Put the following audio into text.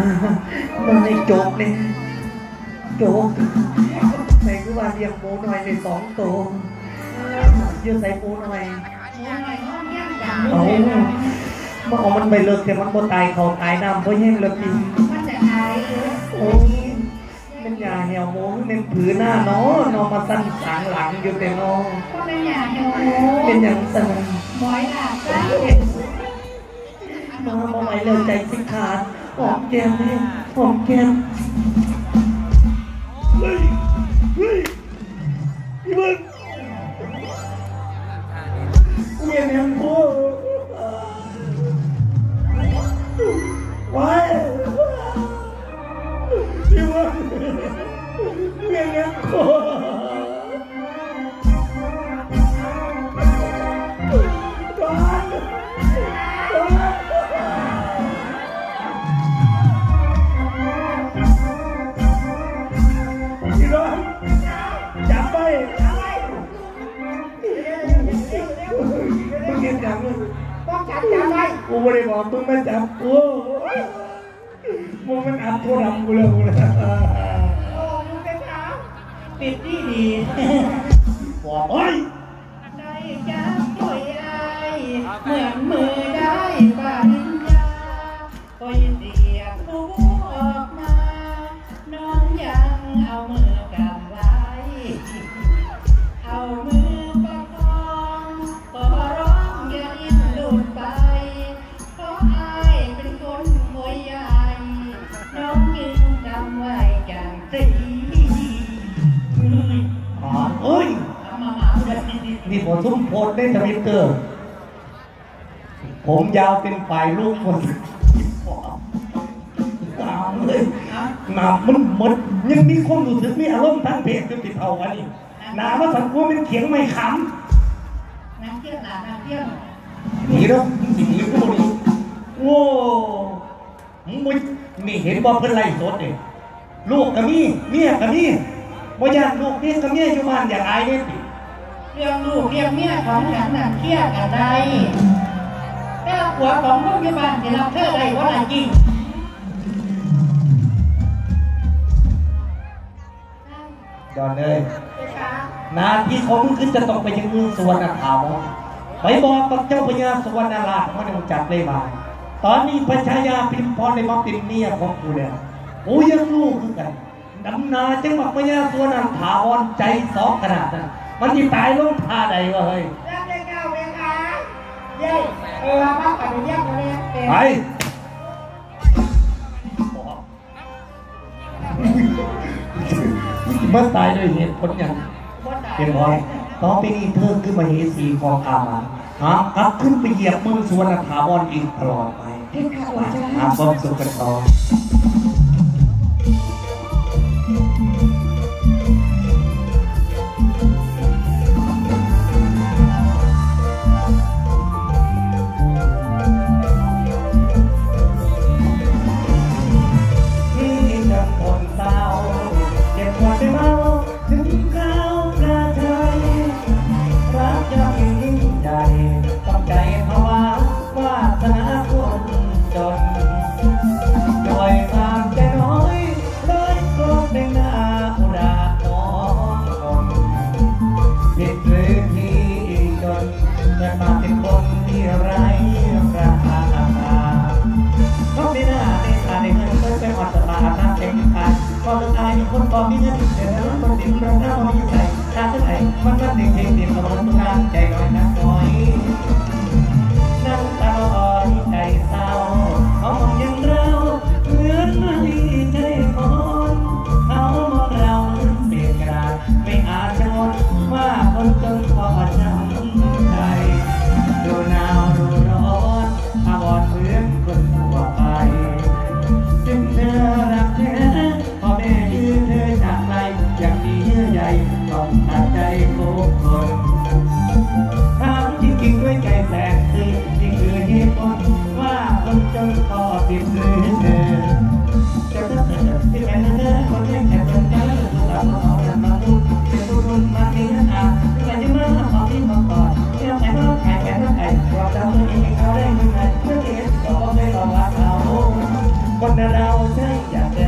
มันในโจกเนี่ยโจกใส่คือว่าเรียกหมูหน่อยใน2 ตัวเยอะใส่หมูหน่อยเอามันไปเลิกแต่มันบ่ตายเขาตายน้ำเพราะแห้งเลยพี่โอ้ยเป็นยาเหี่ยวหมูเป็นผืนหน้าน้อนอมาสั้นสางหลังอยู่แต่น้องเป็นยาเหี่ยวหมูเป็นอย่างสั้นบ่อยหลักจ้ามาบ่ไหวเลยใจสิขาดหอมแก้มนี่หอมแก้มเฮ้ยพี่มึงเมียเนี่ยกูว้ายพี่มึงเมียเนี่ยกูจับไปมึงเห็นจับมึงต้องจับไปกูไม่ได้บอกมึงมาจับกูมึงมันอับโทรศัพท์กูเลยโอ้มึงเป็นขาปิดดีบอกเฮ้ยได้จับปล่อยไอ้เหมือนมือได้ปาริญญาก็ยินดีกูออกมาน้องยังเอามือกำไว้เอามือประคองขอร้องอย่าดิ้นหลุดไปเพราะอายเป็นคนหัวใหญ่น้องจึงจำไว้จังสิเอ้ยนี่ผมทุ่มโพสได้ทวิตเตอร์ผมยาวเป็นฝ่ายลูกคนเลยหนามันยังมีคนรู้สึกมีอารมณ์ทางเพศจนติดเอาไว้หนาว่าสังคมเป็นเขียงไม่ขำน้ำเที่ยงน้ำเที่ยงหนีแล้วสิ่งนี้พวกนี้โง่มึงนี่เห็นว่าเพื่อนไล่สดเลยลูกกับเมียกับว่าอยากลูกเมียกับเมียอยู่บ้านอยากอายเนี่ยเรื่องลูกเรื่องเมียของฉันน่ะเครียดอะไรแต่หัวของลูกอยู่บ้านจะรับเธอได้ว่าอะไรจริงดอนเลยนาที่ของมึงขึ้นจะต้องไปยังมือสวรรณถาวรไปบอกกับเจ้าพญาสวรรณราชมันยังจัดเลยมาตอนนี้พระชายาพิมพรในมาเป็นเมียของกูเนี่ยกูยังลูกคือกันดำนาจังหวัดพญาสวรรณถาวรใจซอกขนาดนั้นมันจะตายลงท่าใดวะเฮ้ยไปเมื่อตายด้วยเหตุผลอย่างเห็นไหมต่อไปนี้เธอขึ้นมาเหสีของอามาหากขึ้นไปเหยียบมือสวรรณถาวรอีกตลอดไปหาความสุขกันต่อก็ต้องอายมีคนบอกมีเงินแต่แล้วคนติดเราหน้าพอมีใส่ตาเท่าไหร่มันเด็กๆติดกับคนทุกงานใจน้อยนักน้อยนั่งตาลอยใจเศร้าเขามองยังเราเหมือนมาดีใจคนเขามองเราเปลี่ยนกระดาษไม่อาจจะหมดว่าคนจนพอจำใจดูหนาวดูร้อนอาบอดเพื่อนคนทั่วไปจึงเธอรักแท้พ่อแม่ยืนเธอจากไกลอย่างมีเยื่อใยต้องตัดใจทุกคนถามจริงๆด้วยใจใช่อยากได้